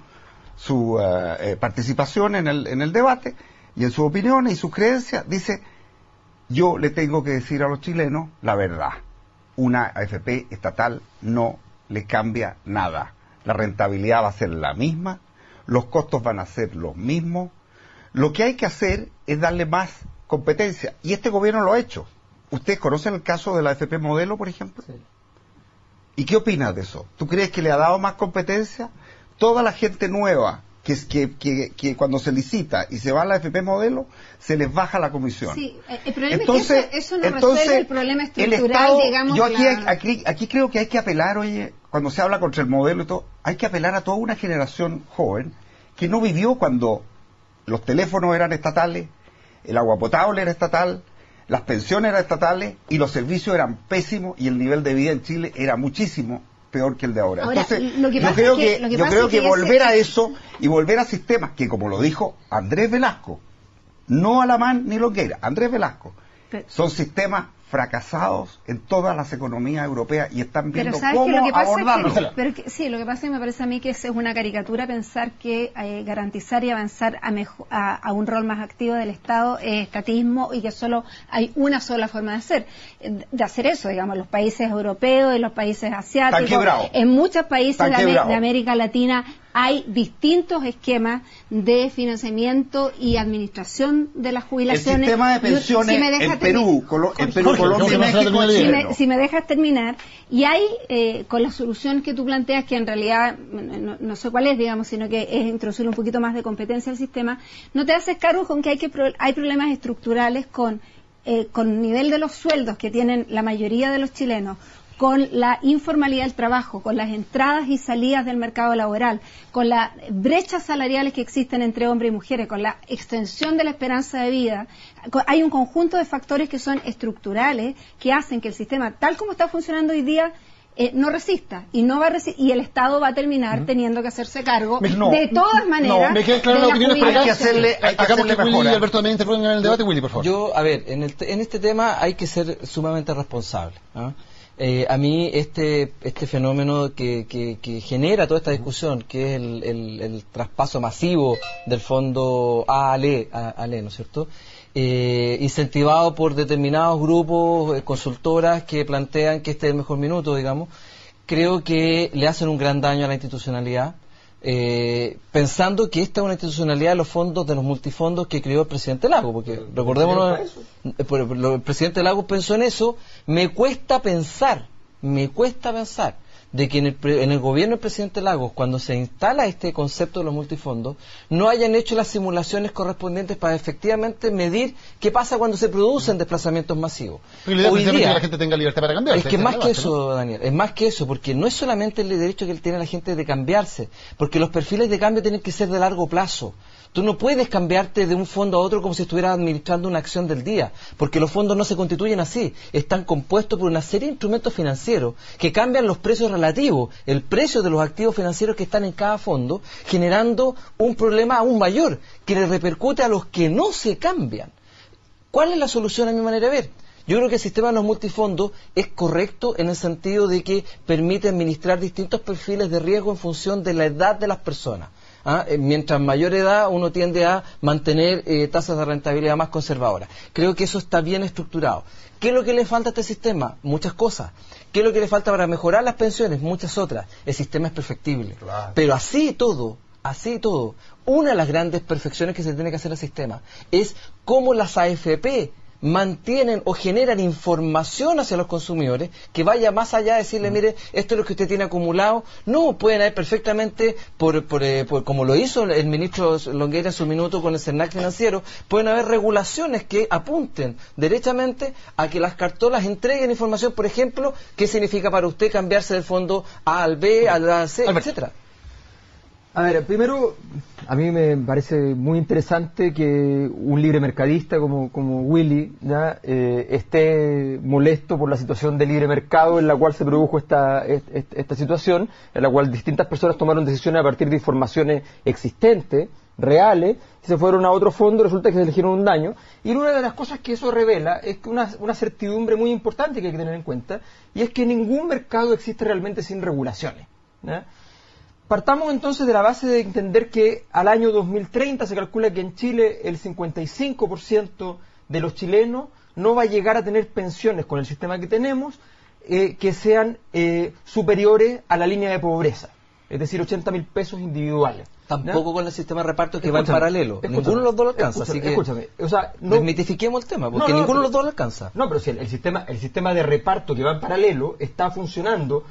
participación en el debate y en sus opiniones y sus creencias, dice, yo le tengo que decir a los chilenos la verdad. Una AFP estatal no le cambia nada. La rentabilidad va a ser la misma, los costos van a ser los mismos. Lo que hay que hacer es darle más competencia, y este gobierno lo ha hecho. ¿Ustedes conocen el caso de la AFP Modelo, por ejemplo? Sí. ¿Y qué opinas de eso? ¿Tú crees que le ha dado más competencia? Toda la gente nueva que cuando se licita y se va a la AFP Modelo, se les baja la comisión. Sí, el problema es que eso no resuelve el problema estructural, el Estado, digamos. Yo aquí creo que hay que apelar, oye, cuando se habla contra el modelo y todo, hay que apelar a toda una generación joven que no vivió cuando los teléfonos eran estatales, el agua potable era estatal, las pensiones eran estatales y los servicios eran pésimos y el nivel de vida en Chile era muchísimo peor que el de ahora. Entonces, yo creo que volver a eso y volver a sistemas que, como lo dijo Andrés Velasco, no Alamán ni Longueira, Andrés Velasco, son sistemas fracasados en todas las economías europeas y están viendo cómo abordarlo. Sí, lo que pasa es que me parece a mí que es una caricatura pensar que garantizar y avanzar a un rol más activo del Estado es estatismo y que solo hay una sola forma de hacer eso, digamos, los países europeos y los países asiáticos, en muchos países de América Latina hay distintos esquemas de financiamiento y administración de las jubilaciones. El sistema de pensiones en Perú, Colombia y México. Si me dejas terminar, y hay, con la solución que tú planteas, que en realidad no sé cuál es, digamos, sino que es introducir un poquito más de competencia al sistema, no te haces cargo con que hay problemas estructurales con nivel de los sueldos que tienen la mayoría de los chilenos, con la informalidad del trabajo, con las entradas y salidas del mercado laboral, con las brechas salariales que existen entre hombres y mujeres, con la extensión de la esperanza de vida. Hay un conjunto de factores que son estructurales que hacen que el sistema, tal como está funcionando hoy día, no resista y no va a y el Estado va a terminar teniendo que hacerse cargo de todas maneras. Me queda claro la opinión, pero hay que hacerle mejor. Willy y Alberto también intervengan en el debate. Willy, por favor. Yo, a ver, en este tema hay que ser sumamente responsable, ¿no? A mí este fenómeno que genera toda esta discusión, que es el traspaso masivo del fondo ALE, ¿no es cierto?, incentivado por determinados grupos, consultoras que plantean que este es el mejor minuto, digamos, creo que le hacen un gran daño a la institucionalidad, pensando que esta es una institucionalidad de los fondos, de los multifondos que creó el presidente Lagos, porque recordémonos, el presidente Lagos pensó en eso. Me cuesta pensar de que en el gobierno del presidente Lagos, cuando se instala este concepto de los multifondos, no hayan hecho las simulaciones correspondientes para efectivamente medir qué pasa cuando se producen desplazamientos masivos. Hoy día, que la gente tenga libertad para cambiarse. Es que más que eso, ¿no? Daniel, es más que eso, porque no es solamente el derecho que tiene la gente de cambiarse, porque los perfiles de cambio tienen que ser de largo plazo. Tú no puedes cambiarte de un fondo a otro como si estuvieras administrando una acción del día, porque los fondos no se constituyen así. Están compuestos por una serie de instrumentos financieros que cambian los precios relativos, el precio de los activos financieros que están en cada fondo, generando un problema aún mayor, que le repercute a los que no se cambian. ¿Cuál es la solución a mi manera de ver? Yo creo que el sistema de los multifondos es correcto en el sentido de que permite administrar distintos perfiles de riesgo en función de la edad de las personas. Mientras mayor edad uno tiende a mantener tasas de rentabilidad más conservadoras. Creo que eso está bien estructurado. ¿Qué es lo que le falta a este sistema? Muchas cosas. ¿Qué es lo que le falta para mejorar las pensiones? Muchas otras. El sistema es perfectible. Claro. Pero así y todo, una de las grandes perfecciones que se tiene que hacer al sistema es cómo las AFP mantienen o generan información hacia los consumidores que vaya más allá de decirle, mire, esto es lo que usted tiene acumulado. No, pueden haber perfectamente, como lo hizo el ministro Longueira en su minuto con el CERNAC financiero, pueden haber regulaciones que apunten derechamente a que las cartolas entreguen información, por ejemplo, qué significa para usted cambiarse del fondo A al B, al A al C, etcétera. A ver, primero, a mí me parece muy interesante que un libre mercadista como Willy ya esté molesto por la situación de libre mercado en la cual se produjo esta situación, en la cual distintas personas tomaron decisiones a partir de informaciones existentes, reales, y se fueron a otro fondo y resulta que se eligieron un daño. Y una de las cosas que eso revela es que una certidumbre muy importante que hay que tener en cuenta, y es que ningún mercado existe realmente sin regulaciones, ¿ya? Partamos entonces de la base de entender que al año 2030 se calcula que en Chile el 55% de los chilenos no va a llegar a tener pensiones con el sistema que tenemos que sean superiores a la línea de pobreza, es decir, 80.000 pesos individuales. Tampoco, ¿no?, con el sistema de reparto que va en paralelo. Ninguno de los dos lo alcanza. Así que o sea, no, desmitifiquemos el tema, porque ninguno de los dos lo alcanza. No, pero si el sistema de reparto que va en paralelo está funcionando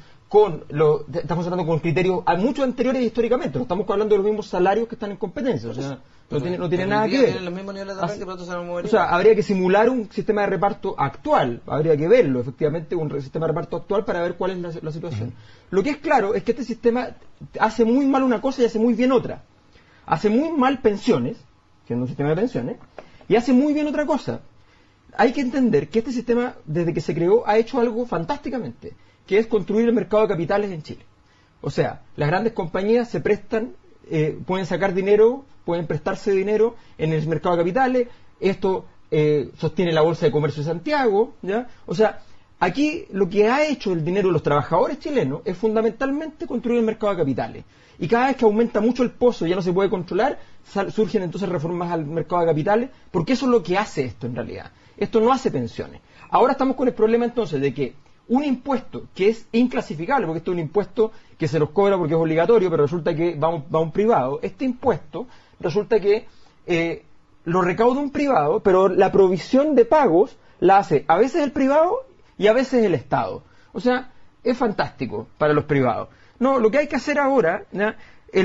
con criterios mucho anteriores históricamente. No estamos hablando de los mismos salarios que están en competencia. O sea, no tiene nada que ver. Tienen los mismos niveles de arranque, pero se movería. O sea, habría que simular un sistema de reparto actual. Habría que verlo, efectivamente, un sistema de reparto actual para ver cuál es la situación. Lo que es claro es que este sistema hace muy mal una cosa y hace muy bien otra. Hace muy mal pensiones, siendo un sistema de pensiones, y hace muy bien otra cosa. Hay que entender que este sistema, desde que se creó, ha hecho algo fantásticamente, que es construir el mercado de capitales en Chile. O sea, las grandes compañías se prestan, pueden sacar dinero, pueden prestarse dinero en el mercado de capitales. Esto sostiene la Bolsa de Comercio de Santiago, ¿ya? O sea, aquí lo que ha hecho el dinero de los trabajadores chilenos es fundamentalmente construir el mercado de capitales. Y cada vez que aumenta mucho el pozo y ya no se puede controlar, surgen entonces reformas al mercado de capitales, porque eso es lo que hace esto en realidad. Esto no hace pensiones. Ahora estamos con el problema entonces de que un impuesto que es inclasificable, porque esto es un impuesto que se nos cobra porque es obligatorio, pero resulta que va a un privado, este impuesto resulta que lo recauda un privado, pero la provisión de pagos la hace a veces el privado y a veces el Estado. O sea, es fantástico para los privados. No, lo que hay que hacer ahora, ¿no?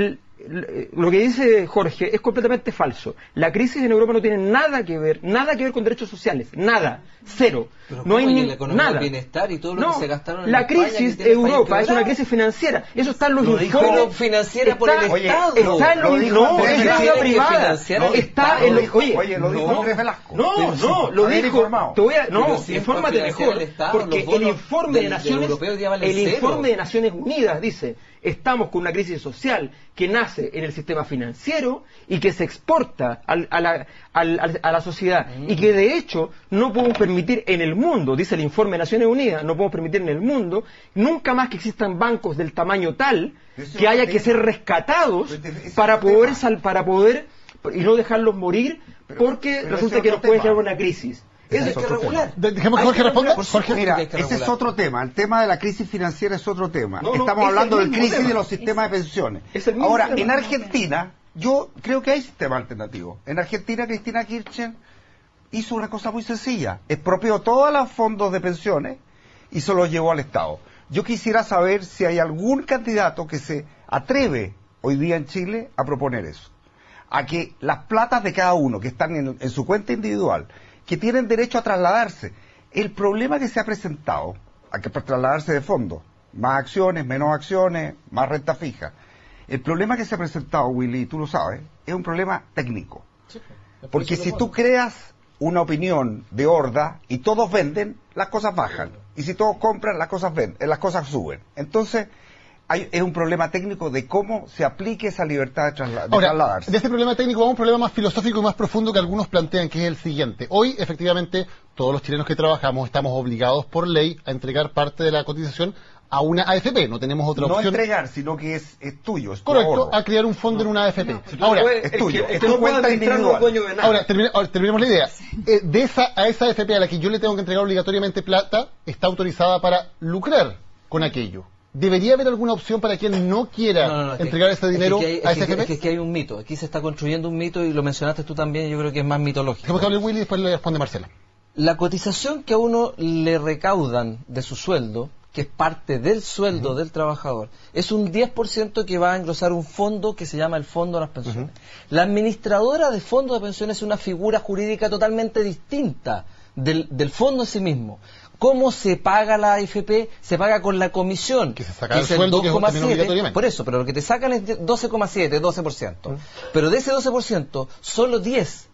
Lo que dice Jorge es completamente falso. La crisis en Europa no tiene nada que ver con derechos sociales, nada, cero. Pero no hay la economía nada. Del bienestar y todo lo que se gastaron en la España, crisis de Europa es una crisis financiera. Eso está en los informes. Pero financiera por el Estado. Está en los informes. Es una privada. Está en los. Oye, lo dijo Andrés Velasco. No, lo dijo. Infórmate mejor, porque el informe de Naciones Unidas dice: estamos con una crisis social que nace en el sistema financiero y que se exporta a la sociedad, y que de hecho no podemos permitir en el mundo, dice el informe de Naciones Unidas, no podemos permitir en el mundo nunca más que existan bancos del tamaño tal que haya que ser rescatados para poder y no dejarlos morir, porque resulta que nos puede generar una crisis. Eso es otro tema. Dejemos que Jorge responda. Jorge, mira, ese es otro tema. El tema de la crisis financiera es otro tema. Estamos hablando del crisis de los sistemas de pensiones. Ahora, en Argentina, yo creo que hay sistema alternativo. En Argentina, Cristina Kirchner hizo una cosa muy sencilla. Expropió todos los fondos de pensiones y se los llevó al Estado. Yo quisiera saber si hay algún candidato que se atreve hoy día en Chile a proponer eso. A que las platas de cada uno que están en su cuenta individual, que tienen derecho a trasladarse. El problema que se ha presentado, a que trasladarse de fondo, más acciones, menos acciones, más renta fija. El problema que se ha presentado, Willy, tú lo sabes, es un problema técnico. Sí, porque si tú creas una opinión de horda y todos venden, las cosas bajan. Y si todos compran, las cosas suben. Entonces, es un problema técnico de cómo se aplique esa libertad de trasladarse. De este problema técnico vamos a un problema más filosófico y más profundo que algunos plantean, que es el siguiente. Hoy, efectivamente, todos los chilenos que trabajamos estamos obligados por ley a entregar parte de la cotización a una AFP. No tenemos otra opción. No entregar, sino que es tuyo, es tu correcto, ahorro. a crear un fondo en una AFP. Ahora, es tuyo, es tu cuenta individual. Ahora, terminemos la idea. A esa AFP a la que yo le tengo que entregar obligatoriamente plata, está autorizada para lucrar con aquello. ¿Debería haber alguna opción para quien no quiera entregar ese dinero a ese AFP? Es que hay un mito. Aquí se está construyendo un mito y lo mencionaste tú también, yo creo que es más mitológico. Dejemos que hable Willy y después le responde Marcela. La cotización que a uno le recaudan de su sueldo, que es parte del sueldo del trabajador, es un 10% que va a engrosar un fondo que se llama el Fondo de las Pensiones. La administradora de fondos de pensiones es una figura jurídica totalmente distinta del fondo en sí mismo. ¿Cómo se paga la AFP? Se paga con la comisión, que se saca del sueldo, que es también obligatoriamente. Por eso, pero lo que te sacan es 12,7, 12%. Pero de ese 12%, solo 10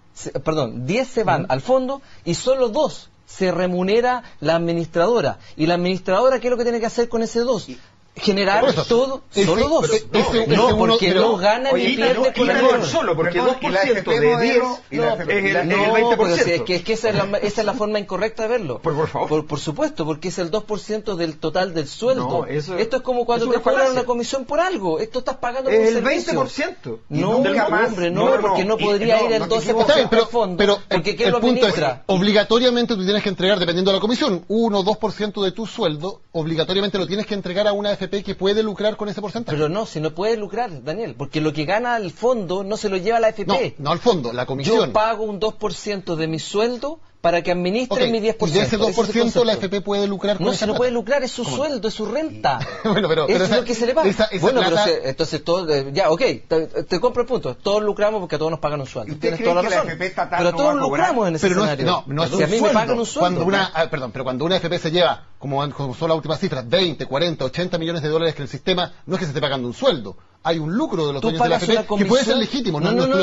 se van al fondo y solo 2 se remunera la administradora. ¿Y la administradora qué es lo que tiene que hacer con ese 2? Generar todo, solo 2. Porque no gana ni pierde con la no solo, porque 2% de 10 es el 20%. Es que esa es la forma incorrecta de verlo. Por favor. Por supuesto, porque es el 2% del total del sueldo. No, esto es como cuando te cobran una comisión por algo. Esto estás pagando por un servicio. Es el 20%. No, hombre, porque no podría ir el 12% al fondo. Pero porque ¿qué el lo punto es, administra? obligatoriamente tú tienes que entregar, dependiendo de la comisión, 1 o 2% de tu sueldo, obligatoriamente lo tienes que entregar a una AFP que puede lucrar con ese porcentaje. Pero no, si no puede lucrar, Daniel, porque lo que gana el fondo no se lo lleva la AFP. No al fondo, la comisión. Yo pago un 2% de mi sueldo para que administre mi 10%. Y de ese 2% la AFP puede lucrar con no, esa si no plata. puede lucrar, es su sueldo, es su renta. Bueno, pero es lo que se le paga. Bueno, plata... pero entonces todos, ya, te compro el punto. Todos lucramos porque a todos nos pagan un sueldo. ¿Usted Tienes cree toda la que razón. la AFP estatal pero no todos va a cobrar? lucramos en ese escenario. No es si a mí me pagan un sueldo. Cuando una AFP se lleva, como son las últimas cifras, 20, 40, 80 millones de dólares que el sistema, no es que se esté pagando un sueldo. Hay un lucro de los dueños de la AFP que puede ser legítimo.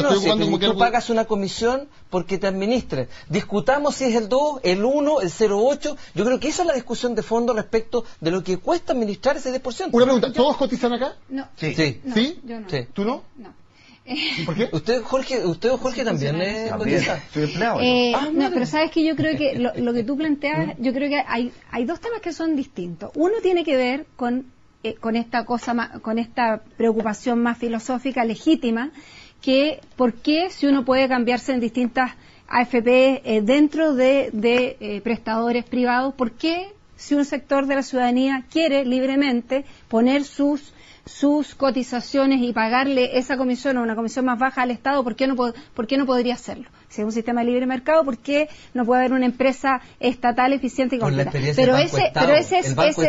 Tú pagas una comisión porque te administres. Discutamos si es el 2, el 1, el 0,8. Yo creo que esa es la discusión de fondo respecto de lo que cuesta administrar ese 10%. Una pregunta, ¿todos cotizan acá? No. Sí. No, ¿Sí? Yo no. Sí. ¿Tú no? No. ¿Por qué? Usted, Jorge, también es cotizante. Soy empleado. No, pero sabes que yo creo que lo que tú planteas, yo creo que hay dos temas que son distintos. Uno tiene que ver con esta cosa, con esta preocupación más filosófica, legítima, que por qué si uno puede cambiarse en distintas AFP dentro de prestadores privados, por qué si un sector de la ciudadanía quiere libremente poner sus cotizaciones y pagarle esa comisión o una comisión más baja al Estado, ¿por qué no podría hacerlo? Si es un sistema de libre mercado, ¿por qué no puede haber una empresa estatal eficiente y completa? Pero ese es Ese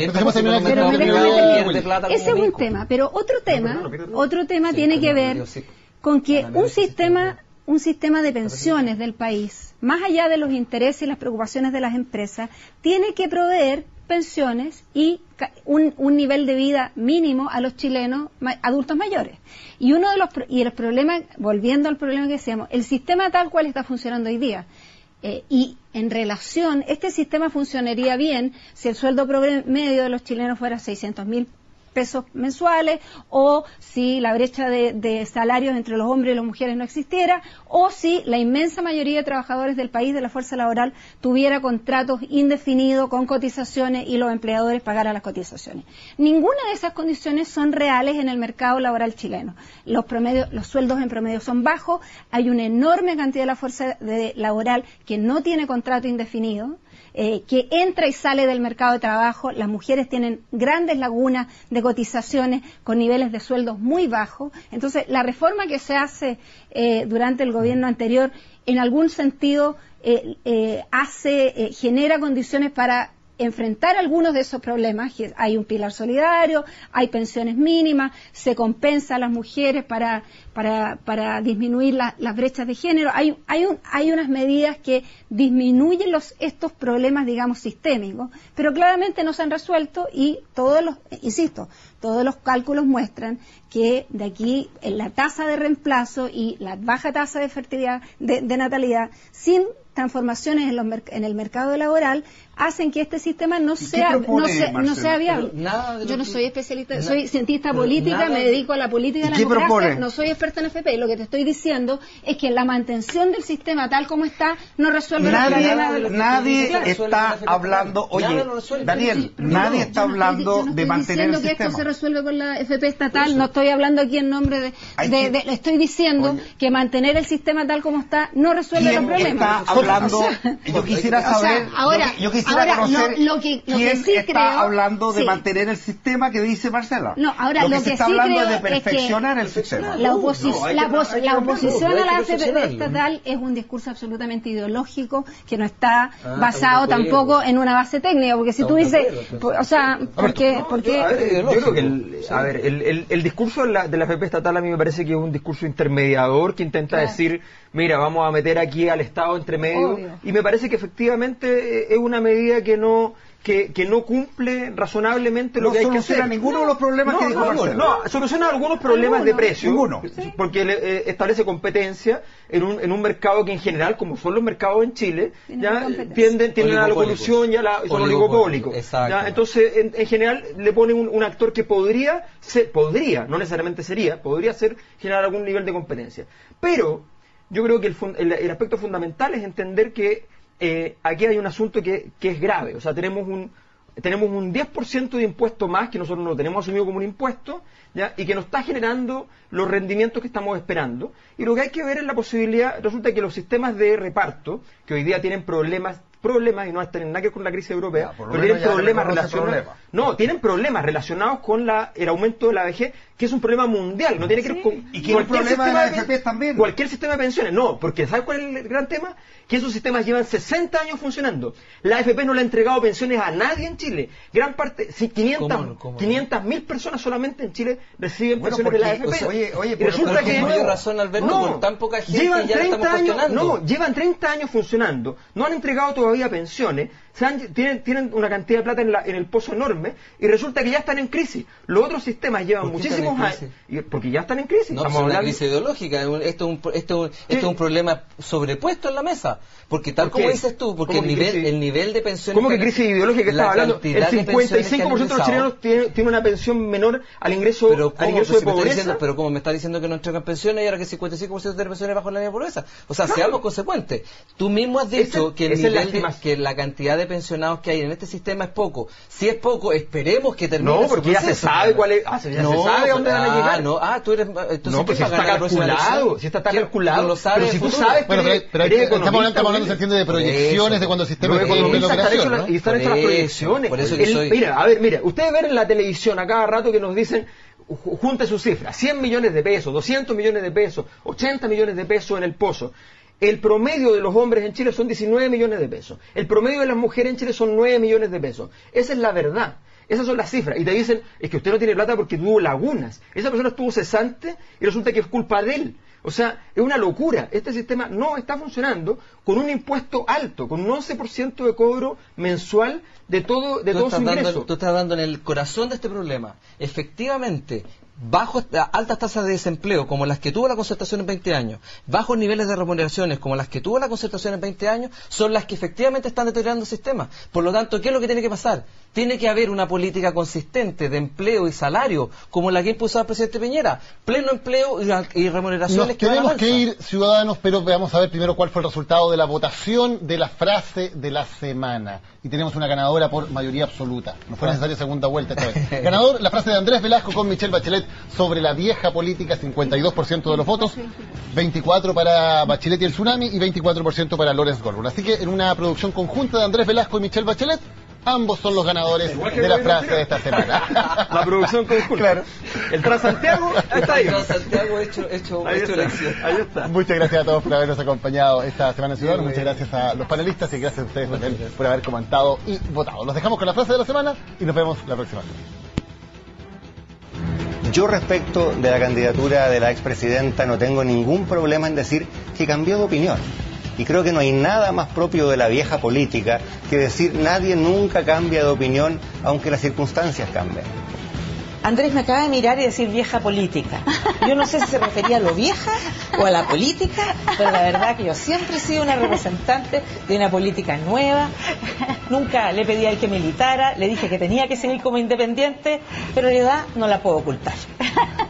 es un tema, pero otro tema tiene que ver con que un sistema de pensiones del país, más allá de los intereses y las preocupaciones de las empresas, tiene que proveer pensiones y un nivel de vida mínimo a los chilenos adultos mayores. Y el problema, volviendo al problema que decíamos, el sistema tal cual está funcionando hoy día, y en relación, este sistema funcionaría bien si el sueldo promedio de los chilenos fuera 600.000 pesos mensuales, o si la brecha de salarios entre los hombres y las mujeres no existiera, o si la inmensa mayoría de trabajadores del país, de la fuerza laboral, tuviera contratos indefinidos con cotizaciones y los empleadores pagaran las cotizaciones. Ninguna de esas condiciones son reales en el mercado laboral chileno. Los sueldos en promedio son bajos, hay una enorme cantidad de la fuerza laboral que no tiene contrato indefinido, que entra y sale del mercado de trabajo. Las mujeres tienen grandes lagunas de cotizaciones con niveles de sueldos muy bajos. Entonces, la reforma que se hace durante el gobierno anterior, en algún sentido, genera condiciones para enfrentar algunos de esos problemas. Hay un pilar solidario, hay pensiones mínimas, se compensa a las mujeres para disminuir las brechas de género. Hay unas medidas que disminuyen estos problemas, digamos, sistémicos, pero claramente no se han resuelto, y todos los cálculos muestran que de aquí la tasa de reemplazo y la baja tasa de fertilidad, de natalidad, sin transformaciones en el mercado laboral, hacen que este sistema no sea viable. Yo no soy especialista, soy cientista política, me dedico a la política de la democracia, no soy experta en FP. Lo que te estoy diciendo es que la mantención del sistema tal como está no resuelve los problemas. Nadie está hablando, oye, Daniel, nadie está hablando de mantener el sistema. Estoy diciendo que esto se resuelve con la FP estatal, no estoy hablando aquí en nombre estoy diciendo que mantener el sistema tal como está no resuelve los problemas. Yo quisiera saber, yo quisiera conocer quién está hablando de mantener el sistema que dice Marcela. No, ahora lo que se está hablando es de perfeccionar el sistema. La oposición a la AFP estatal es un discurso absolutamente ideológico que no está basado tampoco en una base técnica, porque si tú dices, o sea, porque yo creo que el discurso de la AFP estatal a mí me parece que es un discurso intermediador que intenta decir, mira, vamos a meter aquí al Estado entre medio. Obvio. Y me parece que efectivamente es una medida que no cumple razonablemente lo que hay que hacer. No soluciona ninguno de los problemas que dijo Marcelo. No, soluciona algunos problemas de precio. Porque establece competencia en un mercado que en general, como son los mercados en Chile, ya tienden a la colusión y son oligopólicos. Entonces, en general, le pone un actor que podría, no necesariamente podría generar algún nivel de competencia. Pero yo creo que el aspecto fundamental es entender que aquí hay un asunto que es grave. O sea, tenemos un 10% de impuesto más que nosotros no lo tenemos asumido como un impuesto, ¿ya? Y que nos está generando los rendimientos que estamos esperando. Y lo que hay que ver es la posibilidad, resulta que los sistemas de reparto, que hoy día tienen problemas y no tienen nada que ver con la crisis europea, pero tienen problemas relacionados. No, tienen problemas relacionados con el aumento de la vejez, que es un problema mundial, no tiene que ver con y que cualquier problema de la AFP también. Cualquier sistema de pensiones, no, porque ¿sabes cuál es el gran tema? Que esos sistemas llevan 60 años funcionando. La AFP no le ha entregado pensiones a nadie en Chile. Gran parte, 500.000 personas solamente en Chile reciben pensiones de la AFP. O sea, oye, pero resulta que mayor razón, Alberto, con tan poca gente ya estamos cuestionando. Llevan 30 años funcionando, no han entregado todavía pensiones, tienen una cantidad de plata en el pozo enorme. enorme y resulta que ya están en crisis. Los otros sistemas llevan muchísimos años, porque ya están en crisis. No, es una crisis ideológica, esto es un problema sobrepuesto en la mesa, porque tal como dices tú, porque el nivel de pensiones... ¿Cómo que crisis ideológica estaba hablando? El 55% de los chilenos tiene una pensión menor al ingreso, de pobreza. Pero como me está diciendo que no entregan pensiones y ahora que el 55% de pensiones bajo la línea de pobreza. O sea, seamos consecuentes. Tú mismo has dicho que la cantidad de pensionados que hay en este sistema es poco. Si es poco, esperemos que termine. No, porque ya se sabe cuál es. Se sabe a dónde van a llegar. Tú eres. No, pues si está calculado. Si está calculado. Lo sabes. Pero si tú sabes. Bueno, pero estamos hablando, se entiende, de proyecciones de cuando el sistema es y están hechas las proyecciones. Por eso yo soy... Mira, ustedes ven en la televisión a cada rato que nos dicen, junte sus cifras, 100 millones de pesos, 200 millones de pesos, 80 millones de pesos en el pozo. El promedio de los hombres en Chile son 19 millones de pesos. El promedio de las mujeres en Chile son 9 millones de pesos. Esa es la verdad. Esas son las cifras. Y te dicen, es que usted no tiene plata porque tuvo lagunas. Esa persona estuvo cesante y resulta que es culpa de él. O sea, es una locura. Este sistema no está funcionando con un impuesto alto, con un 11% de cobro mensual de todo su ingreso. Tú estás dando en el corazón de este problema. Efectivamente, altas tasas de desempleo como las que tuvo la Concertación en 20 años, bajos niveles de remuneraciones como las que tuvo la Concertación en 20 años, son las que efectivamente están deteriorando el sistema. Por lo tanto, ¿qué es lo que tiene que pasar? Tiene que haber una política consistente de empleo y salario, como la que impulsaba el presidente Piñera. Pleno empleo y remuneraciones. Nos tenemos que ir, ciudadanos, pero veamos a ver primero cuál fue el resultado de la votación de la frase de la semana. Y tenemos una ganadora por mayoría absoluta. No fue necesaria segunda vuelta esta vez. Ganador, la frase de Andrés Velasco con Michelle Bachelet sobre la vieja política, 52% de los votos, 24% para Bachelet y el tsunami y 24% para Lawrence Goldberg. Así que en una producción conjunta de Andrés Velasco y Michelle Bachelet, ambos son los ganadores de la frase de esta semana. La producción conjunta. Claro. El Transantiago está ahí. El Transantiago hecho elección. Ahí está. Muchas gracias a todos por habernos acompañado esta semana en Ciudadanos. Muchas gracias a los panelistas y gracias a ustedes también por haber comentado y votado. Los dejamos con la frase de la semana y nos vemos la próxima semana. Yo respecto de la candidatura de la expresidenta no tengo ningún problema en decir que cambió de opinión. Y creo que no hay nada más propio de la vieja política que decir nadie nunca cambia de opinión aunque las circunstancias cambien. Andrés me acaba de mirar y decir vieja política. Yo no sé si se refería a lo vieja o a la política, pero la verdad que yo siempre he sido una representante de una política nueva. Nunca le pedí a él que militara, le dije que tenía que seguir como independiente, pero la verdad no la puedo ocultar.